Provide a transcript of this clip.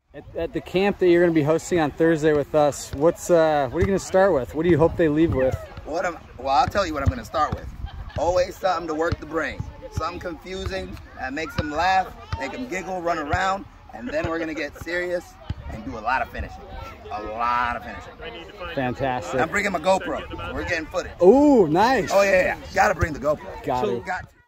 At the camp that you're going to be hosting on Thursday with us, what are you going to start with? What do you hope they leave with? Well, I'll tell you what I'm going to start with. Always something to work the brain. Something confusing that makes them laugh, make them giggle, run around, and then we're going to get serious and do a lot of finishing. A lot of finishing. Fantastic. I'm bringing my GoPro. We're getting footage. Oh, nice. Oh, yeah. Got to bring the GoPro. Got it.